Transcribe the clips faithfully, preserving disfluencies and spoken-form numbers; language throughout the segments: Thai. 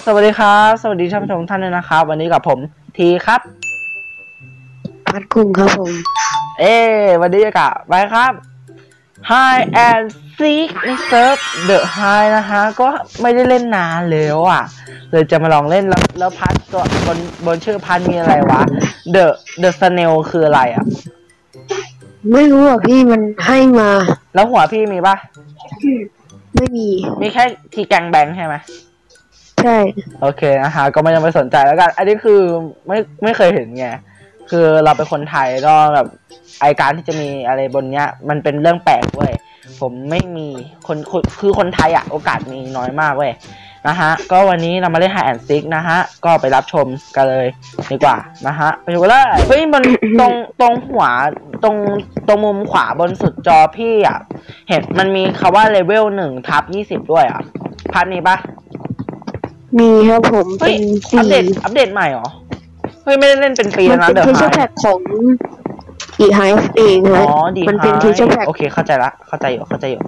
วัสดีครับสวัสดีท่านผู้ชมท่านด้วยนะครับวันนี้กับผมทีครับพัดคุงครับผมเอ๊วันนี้กับไปครับ Hide and Seek ในเซิร์ฟ The Hide นะฮะก็ไม่ได้เล่นนานแล้วอ่ะเลยจะมาลองเล่นแล้วแล้วพัดตัวบนบนชื่อพัดมีอะไรวะ The The Snail คืออะไรอ่ะไม่รู้อ่ะพี่มันให้มาแล้วหัวพี่มีปะไม่มีมีแค่ทีแกงแบงใช่ไหมใช่โอเคนะฮะก็ไม่ต้องไปสนใจแล้วกันอันนี้คือไม่ไม่เคยเห็นไงคือเราเป็นคนไทยก็แบบไอการที่จะมีอะไรบนเนี้ยมันเป็นเรื่องแปลกเว้ยผมไม่มีคนคือคนไทยอ่ะโอกาสมีน้อยมากเว้ยนะฮะก็วันนี้เรามาเล่น Hide and Seek นะฮะก็ไปรับชมกันเลยดีกว่านะฮะไปดูกันเลยเฮ้ยมันตรงตรงหัวตรงตรงมุมขวาบนสุดจอพี่อ่ะเห็นมันมีคำว่าเลเวลหนึ่งทับยี่สิบด้วยอ่ะพัดนี้ปะมีครับผมเป็นอัปเดตอัปเดตใหม่เหรอเฮ้ยไม่ได้เล่นเป็นปีแล้วนะเดี๋ยวมันเป็นทีเชอร์แพ็กของดีไฮฟ์เองนะอ๋อดีมันเป็นทีเชอร์แพ็กโอเคเข้าใจละเข้าใจอยู่เข้าใจอยู่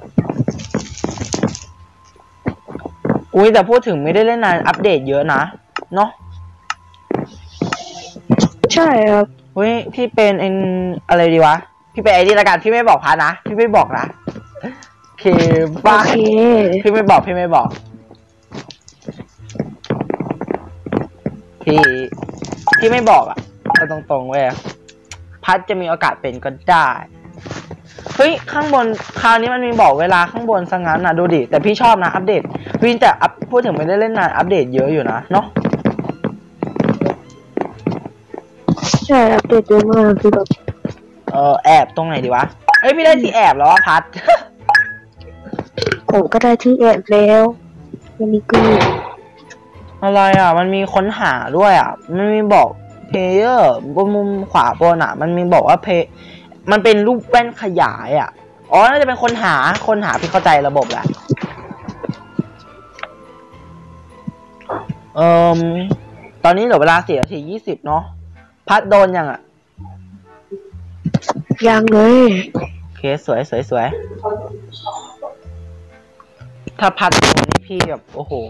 อุ้ยแต่พูดถึงไม่ได้เล่นนานอัปเดตเยอะนะเนาะใช่ครับเฮ้ยพี่เป็นเอ็นอะไรดีวะพี่เป็นไอดีละกันพี่ไม่บอกพานะพี่ไม่บอกนะโอเคบ้าพี่ไม่บอกพี่ไม่บอกพี่พี่ไม่บอกอ่ะก็ตรงๆเว้ยพัดจะมีโอกาสเป็นก็ได้เฮ้ยข้างบนคราวนี้มันมีบอกเวลาข้างบนซะงั้นนะดูดิแต่พี่ชอบนะอัปเดตพี่แต่อัพพูดถึงไม่ได้เล่นนานอัปเดตเยอะอยู่นะเนาะใช่อัปเดตเยอะมากคือแบบเออแอบตรงไหนดีวะเฮ้ยพี่ได้ที่แอบแล้วอะพัดผมก็ได้ที่แอบแล้วมันมีกูอะไรอ่ะมันมีค้นหาด้วยอ่ะมันมีบอกเพลเยอร์บนมุมขวาบนอ่ะมันมีบอกว่าเพมันเป็นรูปแว่นขยายอ่ะอ๋อน่าจะเป็นคนหาคนหาพี่เข้าใจระบบแหละเอ่อตอนนี้เหลือเวลาสี่นาทียี่สิบเนาะพัดโดนยังอ่ะยังเลยโอเคสวยสวยสวยถ้าพัดโดนนี่พี่แบบโอ้โห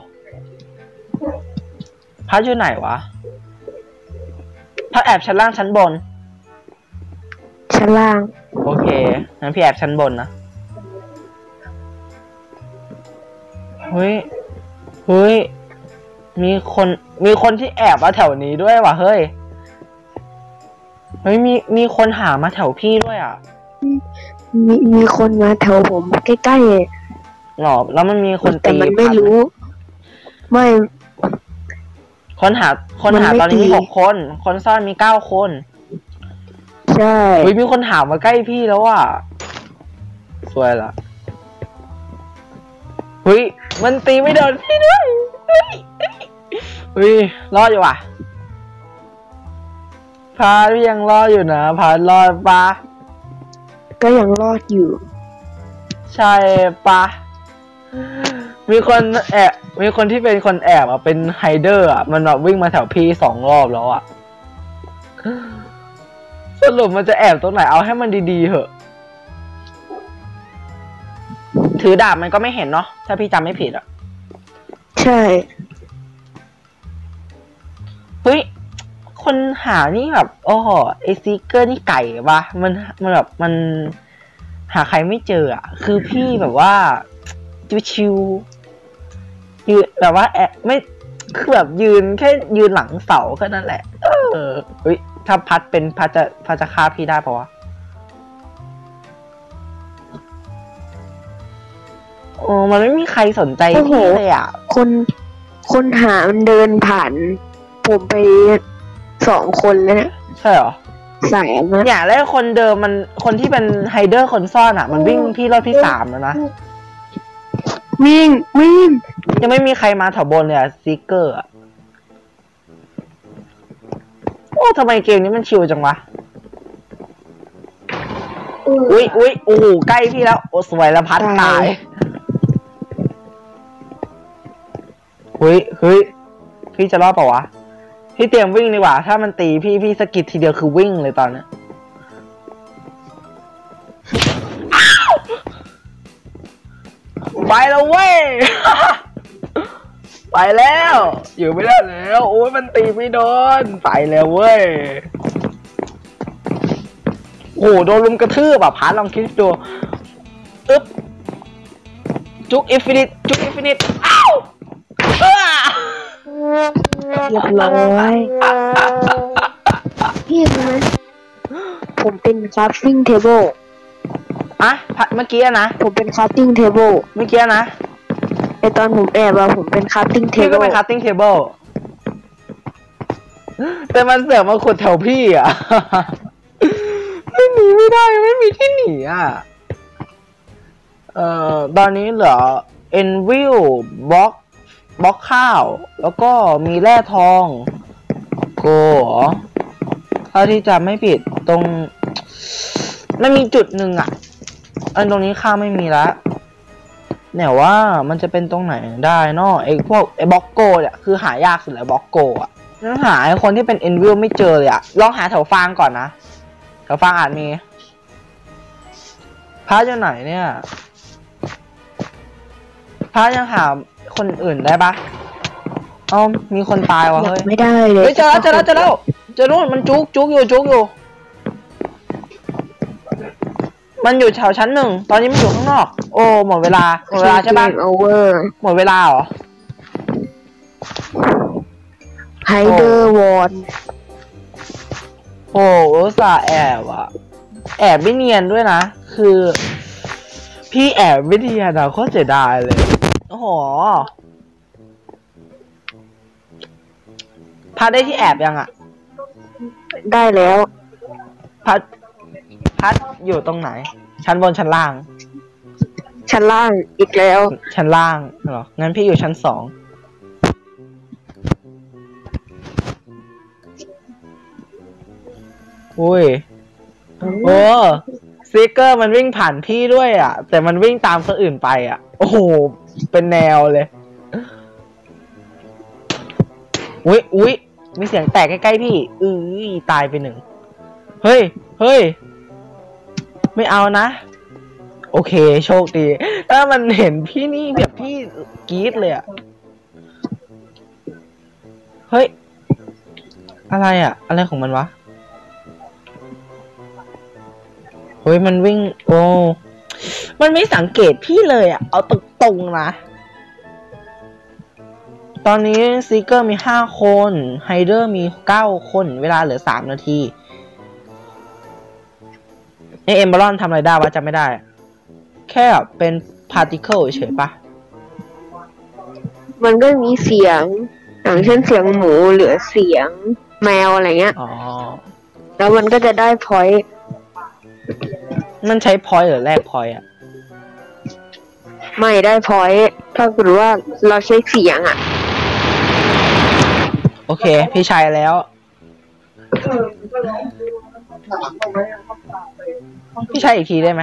พัดอยู่ไหนวะพัดแอบชั้นล่างชั้นบนชั้นล่างโอเคงั้นพี่แอบชั้นบนนะเฮ้ยเฮ้ยมีคนมีคนที่แอบมาแถวนี้ด้วยว่ะเฮ้ยเฮ้ยมีมีคนหามาแถวพี่ด้วยอ่ะมีมีคนมาแถวผมใกล้ๆหรอแล้วมันมีคนแต่มันไม่รู้ไม่คนหาคนหาตอนนี้มีหกคนคนซ่อนมีเก้าคนใช่เฮ้ยมีคนถามมาใกล้พี่แล้วอ่ะสวยละเฮ้ยมันตีไม่โดนพี่ด้วยเฮ้ยเฮ้ยรอดอยู่ว่ะพาพี่ยังรอดอยู่นะพารอดปะก็ยังรอดอยู่ใช่ปะมีคนแอบมีคนที่เป็นคนแอบอ่ะเป็นไฮเดอร์อ่ะมันแบบวิ่งมาแถวพี่สองรอบแล้วอ่ะสรุปมันจะแอบตรงไหนเอาให้มันดีๆเหอะถือดาบมันก็ไม่เห็นเนาะถ้าพี่จำไม่ผิดอ่ะใช่เฮ้ยคนหานี่แบบโอ้โหไอซีเกอร์นี่ไก่ปะมันมันแบบมันหาใครไม่เจออ่ะคือพี่แบบว่าชิวๆยืนแบบว่าแอบไม่คือแบบยืนแค่ยืนหลังเสาแค่นั้นแหละเออเฮ้ยถ้าพัดเป็นพัดจะพัดจะฆ่าพี่ได้ปะวะโอ้มันไม่มีใครสนใจพี่เลยอ่ะคนคนหามันเดินผ่านผมไปสองคนแล้วเนี่ยใช่หรอสายนะอย่างแรกคนเดิมมันคนที่เป็นไฮเดอร์คนซ่อนอ่ะมันวิ่งพี่รอบที่สามแล้วนะวิ่งวิ่งยังไม่มีใครมาแถวบนเลยอะซิกเกอร์อะโอ้ทำไมเกมนี้มันชิวจังวะอุ้ยอุ้ยโอ้โหใกล้พี่แล้วโอ้สวยแล้วพัดตายเฮ้ยเฮ้ยพี่จะรอดเปล่าวะพี่เตรียมวิ่งดีกว่าถ้ามันตีพี่พี่สกิดทีเดียวคือวิ่งเลยตอนนี้ไปแล้วเว้ยไปแล้วอยู่ไม่ได้แล้วโอ้ยมันตีไม่โดนไปแล้วเว้ยโอ้โดนลุมกระทืบแบบพาร์ทลองคิดดูอึ๊บจุกอินฟินิตจุกอินฟินิตอ้าวเรียบร้อยพี่รู้ไหมผมเป็นคราฟติ้งเทเบิลอะเมื่อกี้นะผมเป็นคราฟติ้งเทเบิลเมื่อกี้นะไอตอนผมแอบว่าผมเป็นคราฟติ้งเทเบิลก็เป็นคราฟติ้งเทเบิลแต่มันเสือกมาขุดแถวพี่อ่ะไม่หนีไม่ได้ไม่มีที่หนีอ่ะเอ่อตอนนี้เหลือเอ็นวิลบล็อกบล็อกข้าวแล้วก็มีแร่ทองโกเหรอถ้าที่จะไม่ผิดตรงมันมีจุดหนึ่งอ่ะอันตรงนี้ข้าวไม่มีละเนี่ยว่ามันจะเป็นตรงไหนได้เนาะไอ้พวกไอ้บล็อกโกเนี่ยคือหายากสุดแล้วบล็อกโกอ่ะนั่นหาไอ้คนที่เป็นเอ็นวิลไม่เจอเลยอ่ะลองหาแถวฟางก่อนนะแถวฟางอาจมีพระอยู่ไหนเนี่ยพระยังหาคนอื่นได้ปะเอ้ามีคนตายวะเฮ้ยไม่ได้เลยเฮ้ยเจอแล้วเจอแล้วเจอแล้วเจอนู่นมันจุกจุกอยู่จุกอยู่มันอยู่แถวชั้นหนึ่งตอนนี้มันอยู่ข้างนอกโอ้หมดเวลาหมดเวลาใช่ปะหมดเวลาเหรอไฮเดอร์วอนโอ้อุตส่าห์แอบอะแอบไม่เนียนด้วยนะคือพี่แอบไม่เนียนอะโคตรเสียดายเลยโอ้โหพัดได้ที่แอบยังอะได้แล้วพัดพัดอยู่ตรงไหนชั้นบนชั้นล่างชั้นล่างอีกแล้วชั้นล่างเหรองั้นพี่อยู่ชั้นสองอุ้ยโอ้ซิกเกอร์มันวิ่งผ่านพี่ด้วยอ่ะแต่มันวิ่งตามคนอื่นไปอ่ะโอ้โหเป็นแนวเลยอุ้ยอุ้ยมีเสียงแตกใกล้ๆพี่อือตายไปหนึ่งเฮ้ยเฮ้ยไม่เอานะโอเคโชคดีถ้ามันเห็นพี่นี่แบบพี่กรี๊ดเลยอ่ะเฮ้ยอะไรอ่ะอะไรของมันวะเฮ้ยมันวิ่งโอ้มันไม่สังเกตพี่เลยอ่ะเอาตรงๆนะตอนนี้ซีเกอร์มีห้าคนไฮเดอร์มีเก้าคนเวลาเหลือสามนาทีไอเอมเบอรอนทำอะไรได้วะจำไม่ได้แค่เป็นพาร์ติเคิลเฉยปะมันก็มีเสียงอย่างเช่นเสียงหมูหรือเสียงแมวอะไรเงี้ยอ๋อแล้วมันก็จะได้พอยต์มันใช้พอยต์หรือแลกพอยต์อ่ะไม่ได้พอยต์ถ้าเกิดว่าเราใช้เสียงอ่ะโอเคพี่ชัยแล้วพี่ใช้อีกทีได้ไหม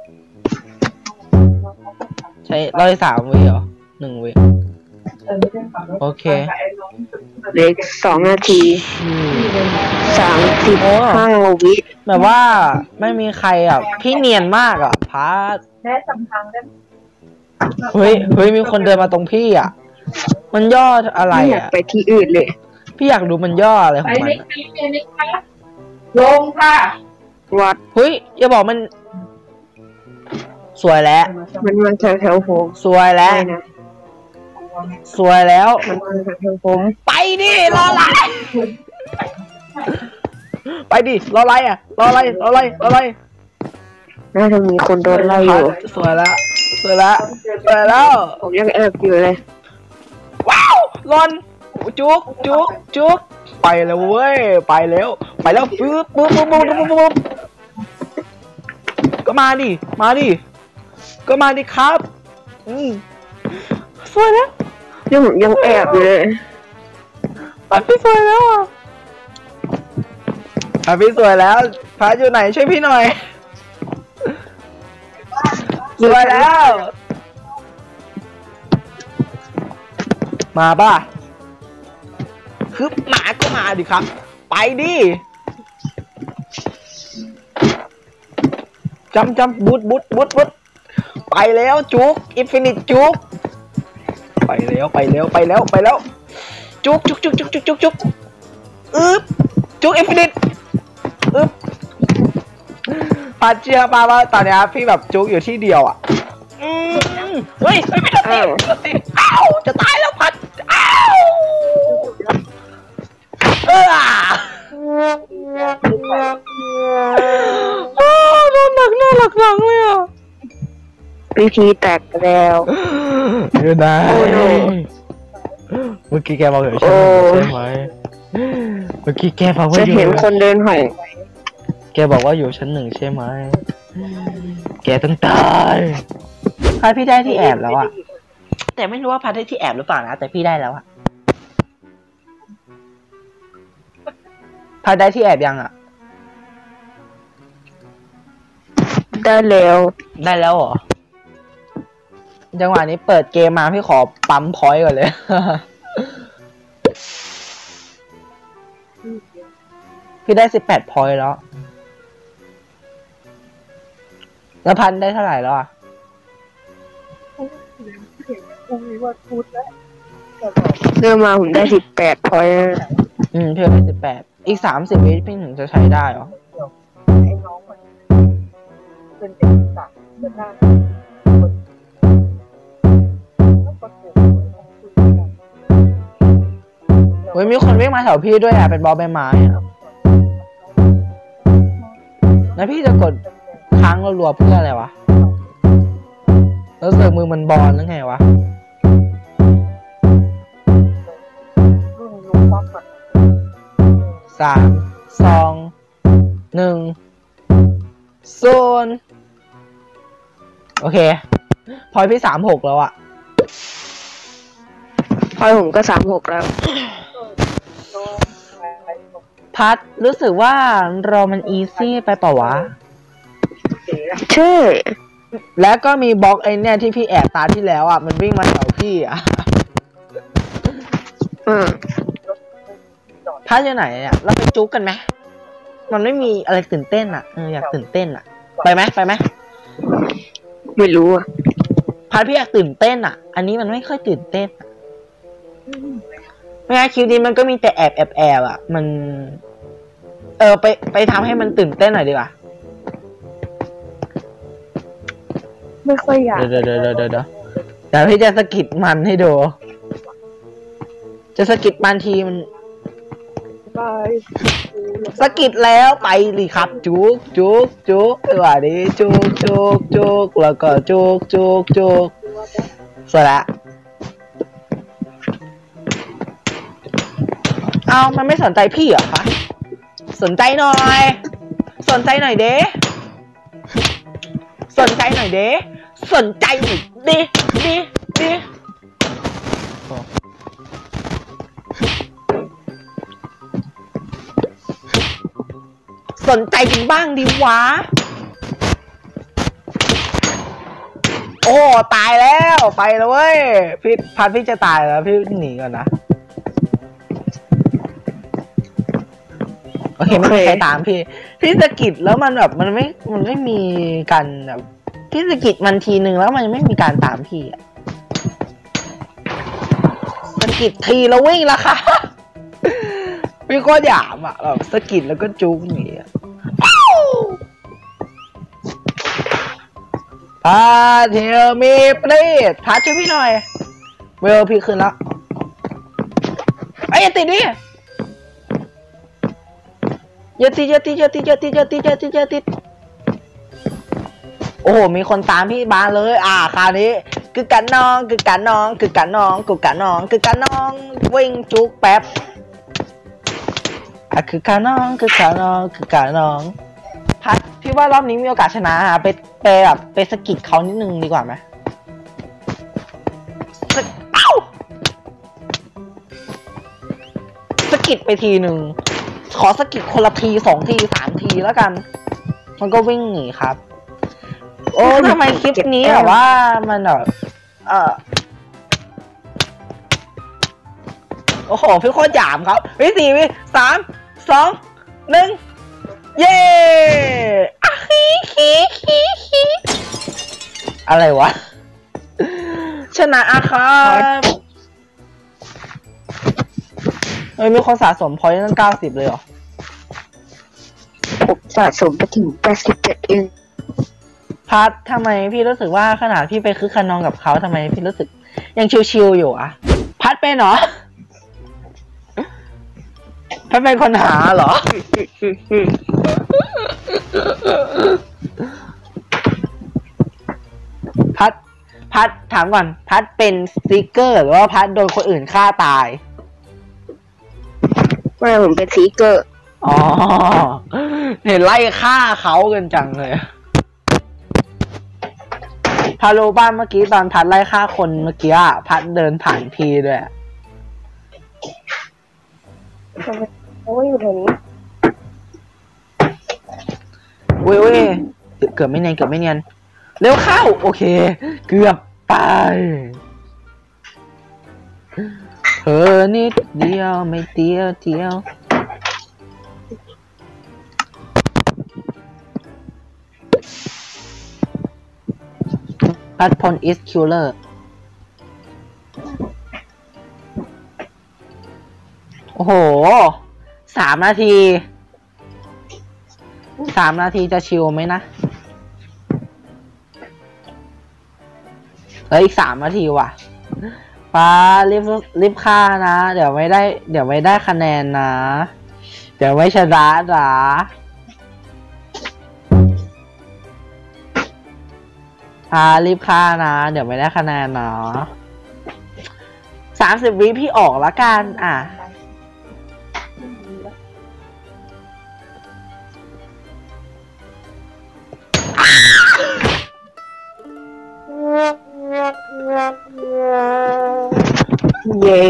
ใช้ร้อยสามวิเหรอหนึ่งวิโอเคเหลือสองนาทีสามสิบห้าวิแบบว่าไม่มีใครอ่ะพี่เนียนมากอ่ะพาร์ทเฮ้ยเฮ้ยมีคนเดินมาตรงพี่อ่ะมันย่ออะไรอ่ะไปที่อื่นเลยพี่อยากดูมันย่ออะไรของมันลงค่ะวัดเฮ้ยอย่าบอกมันสวยแล้วมันมาแถวแถวผมสวยแล้วสวยแล้วมันมาแถวผมไปดิรออะไรไปดิรออะไรอ่ะรออะไรรออะไรรออะไรน่าจะมีคนโดนไล่อยู่สวยแล้วสวยแล้วสวยแล้วผมยังแอบอยู่เลยว้าวรอนจุกจุกจุกไปแล้วเว้ยไปแล้วไปแล้วปึ๊บปึ๊บปึ๊บปึ๊บปึ๊บปึ๊บก็มาดิมาดิก็มาดิครับอืมสวยแล้วยังยังแอบอยู่เลยไปพี่สวยแล้วอ่ะพี่สวยแล้วพระอยู่ไหนช่วยพี่หน่อยสวยแล้วมาป่ะคือหมาก็มาดิครับไปดิจำจำบูทบูทบูทบูทไปแล้วจุกอินฟินิตจุกไปแล้วไปแล้วไปแล้วไปแล้วจุกจุกจุกจุกจุกจุกจุกอึ๊บจุกอินฟินิตอึ๊บพัดเชื่อป่าว่าตอนนี้พี่แบบจุกอยู่ที่เดียวอ่ะอืมเฮ้ยไม่ไม่ได้ตีอ้าวจะตายแล้วพัดอ้าวเออโอ้โดนหนักหน้าหนักหลังเลยอ่ะพีพีแตกแล้วอยู่ไหนเมื่อกี้แกบอกอยู่ใช่ไหมเมื่อกี้แกบอกว่าอยู่จะเห็นคนเดินหอยแกบอกว่าอยู่ชั้นหนึ่งใช่ไหมแกต้องตายพัดพี่ได้ที่แอบแล้วอ่ะแต่ไม่รู้ว่าพัดได้ที่แอบหรือเปล่านะแต่พี่ได้แล้วอ่ะพัดได้ที่แอบยังอ่ะได้แล้วได้แล้วเหรอจังหวะนี้เปิดเกมมาพี่ขอปั๊มพอยต์ก่อนเลยพี่ได้สิบแปดพอยต์แล้วแล้วพันได้เท่าไหร่แล้วอ่ะเริ่มมาผมได้สิบแปดพอยต์อืมพี่ได้สิบแปดอีกสามสิบวิพี่ถึงจะใช้ได้เหรอเป็นเด็กสักจะได้เฮ้ยมีคนวิ่งมาแถวพี่ด้วยอ่ะเป็นบอลใบไม้อ่ะแล้วพี่จะกดค้างรัวๆเพื่ออะไรวะแล้วเสือมือมันบอลแล้วไงวะสามสองหนึ่งศูนย์โอเคพอยพี่สามหกแล้วอะพอยผมก็สามหกแล้วพัดรู้สึกว่าเรามันอีซี่ไปเปล่าวะใช่แล้วก็มีบล็อกไอเนี่ยที่พี่แอบตาที่แล้วอะมันวิ่งมาแถวพี่อะพัดอยู่ไหนเนี่ยเราไปจุ๊กกันไหมมันไม่มีอะไรตื่นเต้นอะเอออยากตื่นเต้นอะไปไหมไปไหมไม่รู้อะพัดพี่อยากตื่นเต้นอะอันนี้มันไม่ค่อยตื่นเต้นไม่งั้นคลิปนี้มันก็มีแต่แอบแอบแอบอะมันเออไปไปทำให้มันตื่นเต้นหน่อยดีกว่าไม่ค่อยอยากเดี๋ยวเดี๋ยวเดี๋ยวเดี๋ยวเดี๋ยวพี่จะสกิดมันให้ดูจะสกิดมันทีมันสกิดแล้วไปเลยครับจุกจุกจุกตัวนี้จุกจุกจุกแล้วก็จุกจุกจุกเสร็จละเอามันไม่สนใจพี่เหรอคะสนใจหน่อยสนใจหน่อยเด้สนใจหน่อยเด้สนใจหน่อยดิดิดิสนใจกันบ้างดิวะโอ้ตายแล้วไปแล้วเว้ยพี่พัดพี่จะตายแล้วพี่หนีก่อนนะโอเคไม่มีใครตามพี่พี่สกิดแล้วมันแบบมันไม่มันไม่มีการแบบพี่สกิดมันทีนึงแล้วมันไม่มีการตามพี่อะสกิดทีแล้ววิ่งละค่ะพี่ก็หยามอ่ะแบบสกิดแล้วก็จุกหนีอ่ะพาเทลมีเปรตพาช่วยพี่หน่อยเวลพี่ขึ้นแล้วไอ้อย่าติดดิอย่าติดอย่าติดอย่าติดอย่าติดอย่าติดอย่าติดอย่าติดโอ้โหมีคนตามพี่มาเลยอ่าคราวนี้คือกันน้องคือกันน้องคือกันน้องคือกันน้องคือกันน้องวิ่งจุกแป๊บอ่ะคือกันน้องคือกันน้องคือกันน้องพัดพี่ว่ารอบนี้มีโอกาสชนะไปไปแบบไปสกิดเขานิดนึงดีกว่าไหมเอ้าสกิดไปทีหนึ่งขอสกิดคนละทีสองทีสามทีแล้วกันมันก็วิ่งหนีครับโอ้ทำไมคลิปนี้แบบว่ามันแบบเออโอ้โหพี่โคตรหยามครับวิสี่วิสามสองหนึ่งเย้อะฮีฮีฮีฮีอะไรวะชนะอะครับเฮ้ยมีคนสะสมพอยต์ตั้งเก้าสิบเลยเหรอผมสะสมไปถึงแปดสิบเจ็ดเองพัดทำไมพี่รู้สึกว่าขนาดพี่ไปคึกขนองกับเขาทำไมพี่รู้สึกยังชิวๆอยู่อะพัดเป็นเหรอพัดเป็นคนหาเหรอพัดพัดถามก่อนพัดเป็นสติ๊กเกอร์หรือว่าพัดโดนคนอื่นฆ่าตายไม่ผมเป็นซีเกอร์อ๋อเห็นไล่ฆ่าเขากันจังเลยพาโลบ้านเมื่อกี้ตอนพัดไล่ฆ่าคนเมื่อกี้อ่ะพัดเดินผ่านพีด้วยโอ้ยอยู่ตรงนี้อุ้ยอุ้ยเกือบไม่เนียนเกือบไม่เนียนเร็วเข้าโอเคเกือบไปเธอนิดเดียวไม่เดียวเดียวพัดพลอิสคิลเลอร์โอ้โหสามนาทีสามนาทีจะชิลไหมนะเฮ้ยอีกสามนาทีว่ะป้ารีบรีบฆ่านะเดี๋ยวไม่ได้เดี๋ยวไม่ได้คะแนนนะเดี๋ยวไม่ชนะนะพารีบฆ่านะเดี๋ยวไม่ได้คะแนนนะสามสิบวิพี่ออกละกันอ่ะเย้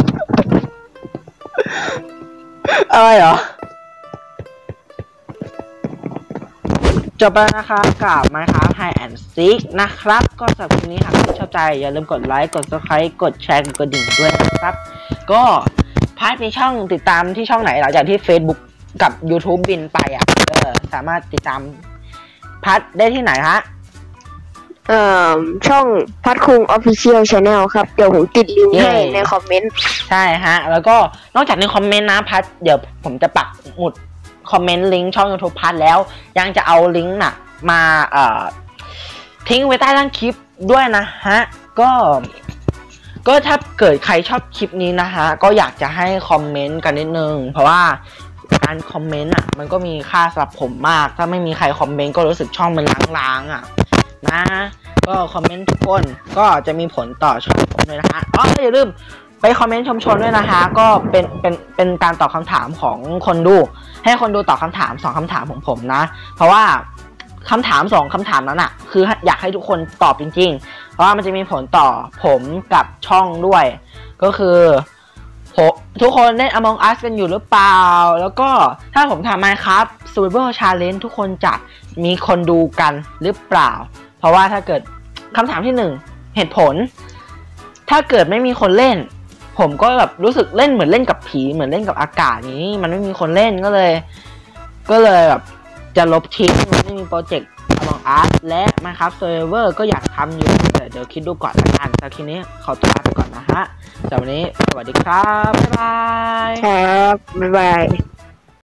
อะไรเหรอจบแล้วนะคะกับ Minecraft Hide and Seek นะครับก็สำหรับคลิปนี้หากชอบใจอย่าลืมกดไลค์กด Subscribe กดแชร์กดกระดิ่งด้วยนะครับก็พาร์ทมีช่องติดตามที่ช่องไหนหลังจากที่ Facebook กับ YouTube บินไปอ่ะเออสามารถติดตามพาร์ทได้ที่ไหนฮะเอ่อช่องพัดคุง Official Channel ครับเดี๋ยวผมติดลิงก์ให้ในคอมเมนต์ใช่ฮะแล้วก็นอกจากในคอมเมนต์นะพัดเดี๋ยวผมจะปักหมุดคอมเมนต์ลิงก์ช่อง YouTube พัดแล้วยังจะเอาลิงก์น่ะมาเอ่อทิ้งไว้ใต้ล่างคลิปด้วยนะฮะก็ก็ถ้าเกิดใครชอบคลิปนี้นะฮะก็อยากจะให้คอมเมนต์กันนิดนึงเพราะว่าการคอมเมนต์อ่ะมันก็มีค่าสำหรับผมมากถ้าไม่มีใครคอมเมนต์ก็รู้สึกช่องมันล้างๆอ่ะนะก็คอมเมนต์ทุกคนก็จะมีผลต่อช่องผมเลยนะฮะอ๋ออย่าลืมไปคอมเมนต์ชมชนด้วยนะฮะก็เป็นเป็นเป็นการตอบคำถามของคนดูให้คนดูตอบคำถามสองคำถามของผมนะเพราะว่าคำถามสองคำถามนั้นอ่ะคืออยากให้ทุกคนตอบจริงๆเพราะว่ามันจะมีผลต่อผมกับช่องด้วยก็คือทุกคนเล่น Among Us กันอยู่หรือเปล่าแล้วก็ถ้าผมทำ Minecraft Survival Challenge ทุกคนจะมีคนดูกันหรือเปล่าเพราะว่าถ้าเกิดคำถามที่หนึ่งเหตุผลถ้าเกิดไม่มีคนเล่นผมก็แบบรู้สึกเล่นเหมือนเล่นกับผีเหมือนเล่นกับอากาศนี้มันไม่มีคนเล่นก็เลยก็เลยแบบจะลบทิ้งมันไม่มีโปรเจกต์ Among Us และ Minecraft Server ก็อยากทำอยู่แต่เดี๋ยวคิดดูก่อนละกันแต่ทีนี้ขอตัวลาไปก่อนนะฮะสำหรับวันนี้สวัสดีครับบ๊ายบายครับบ๊ายบาย